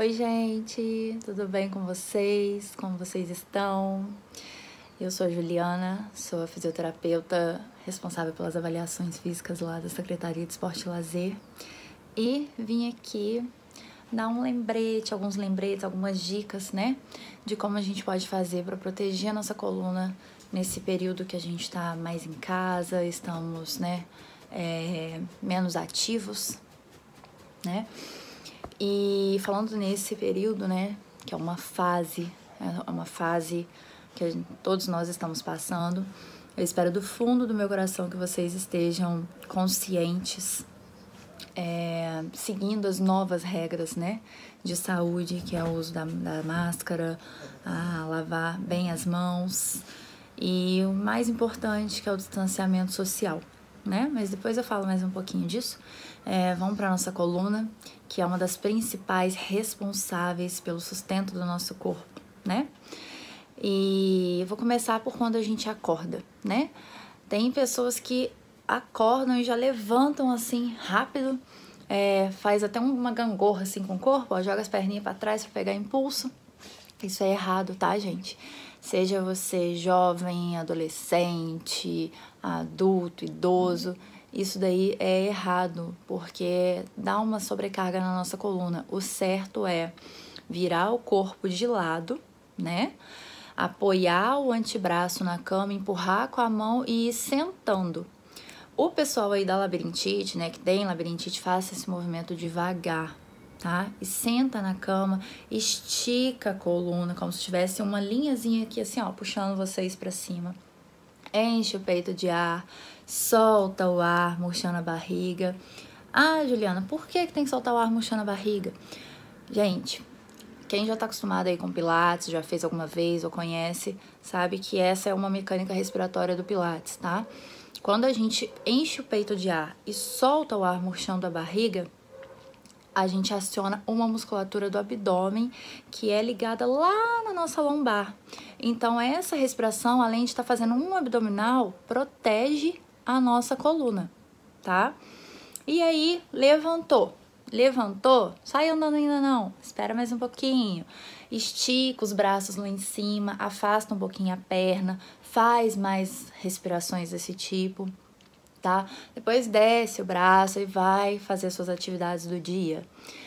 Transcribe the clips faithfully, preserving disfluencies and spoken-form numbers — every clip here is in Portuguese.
Oi, gente, tudo bem com vocês? Como vocês estão? Eu sou a Juliana, sou a fisioterapeuta responsável pelas avaliações físicas lá da Secretaria de Esporte e Lazer e vim aqui dar um lembrete, alguns lembretes, algumas dicas, né, de como a gente pode fazer para proteger a nossa coluna nesse período que a gente está mais em casa, estamos, né, é, menos ativos, né? E falando nesse período, né, que é uma fase, é uma fase que gente, todos nós estamos passando, eu espero do fundo do meu coração que vocês estejam conscientes, é, seguindo as novas regras, né, de saúde, que é o uso da, da máscara, a lavar bem as mãos e o mais importante, que é o distanciamento social, né? Mas depois eu falo mais um pouquinho disso. É, vamos para nossa coluna, que é uma das principais responsáveis pelo sustento do nosso corpo, né? E eu vou começar por quando a gente acorda, né? Tem pessoas que acordam e já levantam assim rápido, é, faz até uma gangorra assim com o corpo, ó, joga as perninhas para trás para pegar impulso. Isso é errado, tá, gente? Seja você jovem, adolescente, adulto, idoso, isso daí é errado, porque dá uma sobrecarga na nossa coluna. O certo é virar o corpo de lado, né? Apoiar o antebraço na cama, empurrar com a mão e ir sentando. O pessoal aí da labirintite, né, que tem labirintite, faça esse movimento devagar, tá? E senta na cama, estica a coluna, como se tivesse uma linhazinha aqui, assim, ó, puxando vocês pra cima. Enche o peito de ar, solta o ar, murchando a barriga. Ah, Juliana, por que que tem que soltar o ar murchando a barriga? Gente, quem já tá acostumado aí com Pilates, já fez alguma vez ou conhece, sabe que essa é uma mecânica respiratória do Pilates, tá? Quando a gente enche o peito de ar e solta o ar murchando a barriga, a gente aciona uma musculatura do abdômen que é ligada lá na nossa lombar. Então, essa respiração, além de estar fazendo um abdominal, protege a nossa coluna, tá? E aí, levantou. Levantou? Sai andando ainda não. Espera mais um pouquinho. Estica os braços lá em cima, afasta um pouquinho a perna, faz mais respirações desse tipo, tá? Depois desce o braço e vai fazer suas atividades do dia.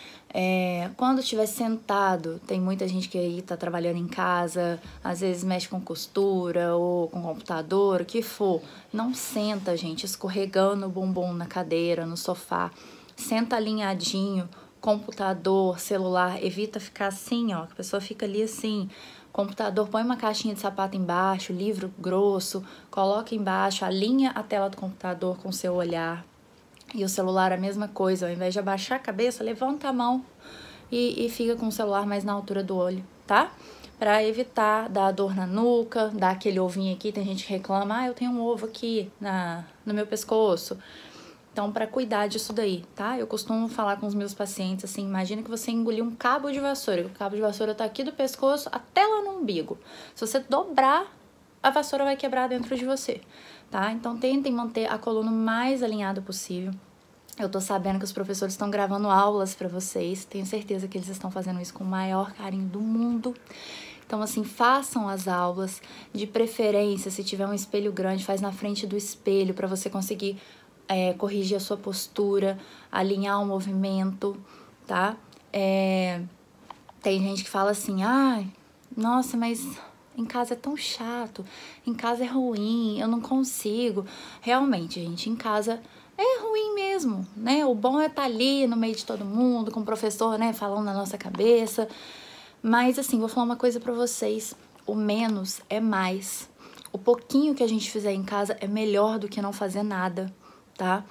É, quando estiver sentado, tem muita gente que aí tá trabalhando em casa, às vezes mexe com costura ou com computador, o que for. Não senta, gente, escorregando o bumbum na cadeira, no sofá. Senta alinhadinho, computador, celular, evita ficar assim, ó, que a pessoa fica ali assim. Computador, põe uma caixinha de sapato embaixo, livro grosso, coloca embaixo, alinha a tela do computador com o seu olhar. E o celular a mesma coisa, ao invés de abaixar a cabeça, levanta a mão e, e fica com o celular mais na altura do olho, tá? Pra evitar dar dor na nuca, dar aquele ovinho aqui, tem gente que reclama, ah, eu tenho um ovo aqui na, no meu pescoço. Então, para cuidar disso daí, tá? Eu costumo falar com os meus pacientes assim, imagina que você engoliu um cabo de vassoura, o cabo de vassoura tá aqui do pescoço até lá no umbigo. Se você dobrar, a vassoura vai quebrar dentro de você, tá? Então, tentem manter a coluna o mais alinhada possível. Eu tô sabendo que os professores estão gravando aulas para vocês, tenho certeza que eles estão fazendo isso com o maior carinho do mundo. Então, assim, façam as aulas, de preferência, se tiver um espelho grande, faz na frente do espelho para você conseguir É, corrigir a sua postura, alinhar o movimento, tá? É, tem gente que fala assim, ai, nossa, mas em casa é tão chato, em casa é ruim, eu não consigo. Realmente, gente, em casa é ruim mesmo, né? O bom é estar ali no meio de todo mundo, com o professor, né, falando na nossa cabeça. Mas, assim, vou falar uma coisa pra vocês, o menos é mais. O pouquinho que a gente fizer em casa é melhor do que não fazer nada, tá?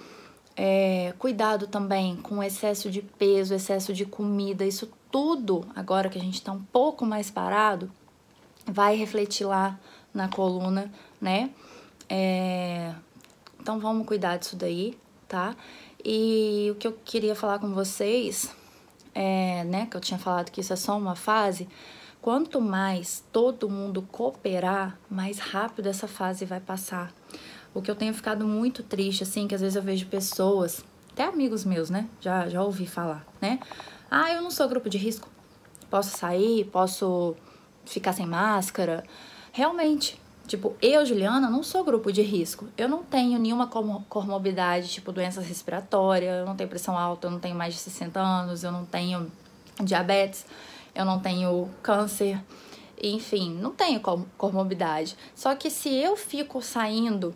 É, cuidado também com excesso de peso, excesso de comida, isso tudo, agora que a gente tá um pouco mais parado, vai refletir lá na coluna, né? É, então vamos cuidar disso daí, tá? E o que eu queria falar com vocês, é, né, que eu tinha falado que isso é só uma fase, quanto mais todo mundo cooperar, mais rápido essa fase vai passar. O que eu tenho ficado muito triste, assim, que às vezes eu vejo pessoas, até amigos meus, né? Já, já ouvi falar, né? Ah, eu não sou grupo de risco. Posso sair, posso ficar sem máscara. Realmente, tipo, eu, Juliana, não sou grupo de risco. Eu não tenho nenhuma comorbidade, tipo doença respiratória, eu não tenho pressão alta, eu não tenho mais de sessenta anos, eu não tenho diabetes, eu não tenho câncer, enfim, não tenho comorbidade. Só que se eu fico saindo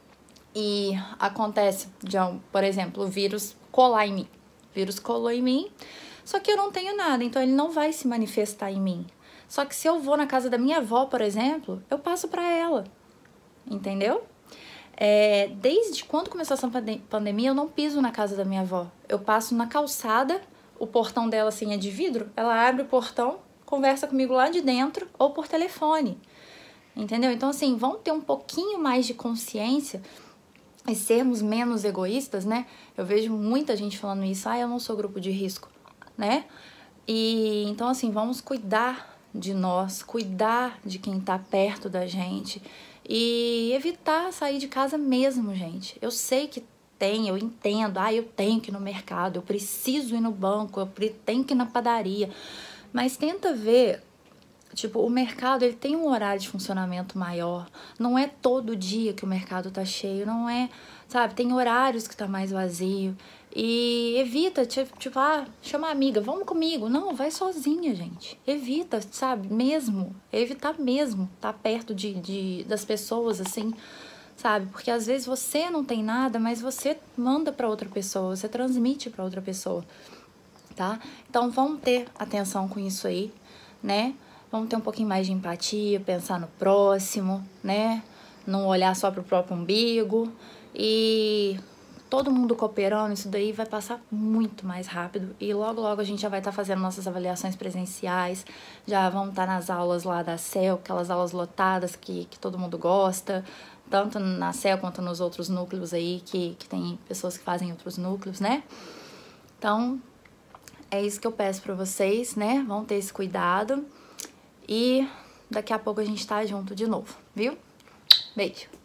e acontece, de, por exemplo, o vírus colar em mim, o vírus colou em mim, só que eu não tenho nada, então ele não vai se manifestar em mim. Só que se eu vou na casa da minha avó, por exemplo, eu passo para ela, entendeu? É, desde quando começou essa pandemia, eu não piso na casa da minha avó. Eu passo na calçada, o portão dela assim é de vidro, ela abre o portão, conversa comigo lá de dentro ou por telefone, entendeu? Então assim, vão ter um pouquinho mais de consciência e sermos menos egoístas, né? Eu vejo muita gente falando isso, ah, eu não sou grupo de risco, né? E então assim, vamos cuidar de nós, cuidar de quem tá perto da gente e evitar sair de casa mesmo, gente. Eu sei que tem, eu entendo, ah, eu tenho que ir no mercado, eu preciso ir no banco, eu tenho que ir na padaria, mas tenta ver, tipo, o mercado, ele tem um horário de funcionamento maior, não é todo dia que o mercado tá cheio, não é, sabe, tem horários que tá mais vazio. E evita, tipo, tipo, ah, chama a amiga, vamos comigo. Não, vai sozinha, gente. Evita, sabe, mesmo. Evitar mesmo estar perto de, de, das pessoas, assim, sabe? Porque às vezes você não tem nada, mas você manda pra outra pessoa, você transmite pra outra pessoa, tá? Então vamos ter atenção com isso aí, né? Vamos ter um pouquinho mais de empatia, pensar no próximo, né? Não olhar só pro próprio umbigo e... todo mundo cooperando, isso daí vai passar muito mais rápido e logo, logo a gente já vai estar tá fazendo nossas avaliações presenciais, já vamos estar tá nas aulas lá da C E L, aquelas aulas lotadas que, que todo mundo gosta, tanto na C E L quanto nos outros núcleos aí, que, que tem pessoas que fazem outros núcleos, né? Então, é isso que eu peço pra vocês, né? Vão ter esse cuidado e daqui a pouco a gente tá junto de novo, viu? Beijo!